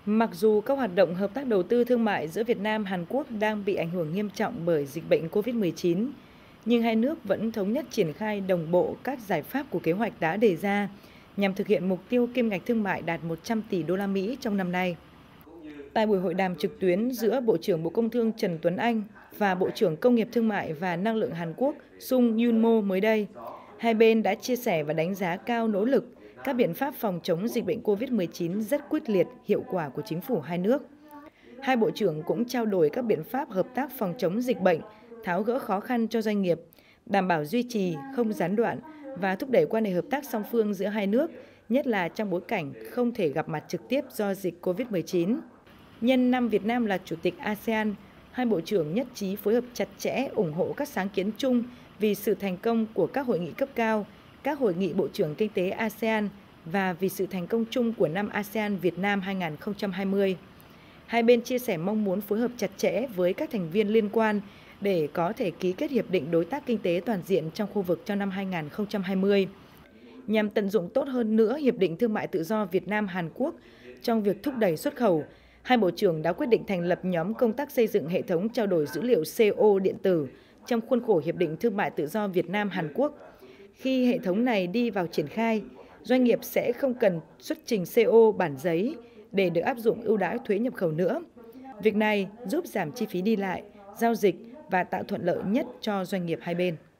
Mặc dù các hoạt động hợp tác đầu tư thương mại giữa Việt Nam, Hàn Quốc đang bị ảnh hưởng nghiêm trọng bởi dịch bệnh COVID-19, nhưng hai nước vẫn thống nhất triển khai đồng bộ các giải pháp của kế hoạch đã đề ra nhằm thực hiện mục tiêu kim ngạch thương mại đạt 100 tỷ đô la Mỹ trong năm nay. Tại buổi hội đàm trực tuyến giữa Bộ trưởng Bộ Công Thương Trần Tuấn Anh và Bộ trưởng Công nghiệp Thương mại và Năng lượng Hàn Quốc Sung Yun-mo mới đây, hai bên đã chia sẻ và đánh giá cao nỗ lực, các biện pháp phòng chống dịch bệnh COVID-19 rất quyết liệt, hiệu quả của chính phủ hai nước. Hai bộ trưởng cũng trao đổi các biện pháp hợp tác phòng chống dịch bệnh, tháo gỡ khó khăn cho doanh nghiệp, đảm bảo duy trì, không gián đoạn và thúc đẩy quan hệ hợp tác song phương giữa hai nước, nhất là trong bối cảnh không thể gặp mặt trực tiếp do dịch COVID-19. Nhân năm Việt Nam là Chủ tịch ASEAN, hai bộ trưởng nhất trí phối hợp chặt chẽ ủng hộ các sáng kiến chung vì sự thành công của các hội nghị cấp cao, các hội nghị Bộ trưởng Kinh tế ASEAN và vì sự thành công chung của năm ASEAN Việt Nam 2020. Hai bên chia sẻ mong muốn phối hợp chặt chẽ với các thành viên liên quan để có thể ký kết Hiệp định Đối tác Kinh tế Toàn diện trong khu vực cho năm 2020. Nhằm tận dụng tốt hơn nữa Hiệp định Thương mại Tự do Việt Nam-Hàn Quốc trong việc thúc đẩy xuất khẩu, hai bộ trưởng đã quyết định thành lập nhóm công tác xây dựng hệ thống trao đổi dữ liệu CO điện tử trong khuôn khổ Hiệp định Thương mại Tự do Việt Nam-Hàn Quốc. Khi hệ thống này đi vào triển khai, doanh nghiệp sẽ không cần xuất trình CO bản giấy để được áp dụng ưu đãi thuế nhập khẩu nữa. Việc này giúp giảm chi phí đi lại, giao dịch và tạo thuận lợi nhất cho doanh nghiệp hai bên.